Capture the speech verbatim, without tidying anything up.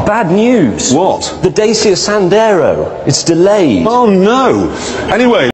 bad news. What? The Dacia Sandero. It's delayed. Oh no. Anyway.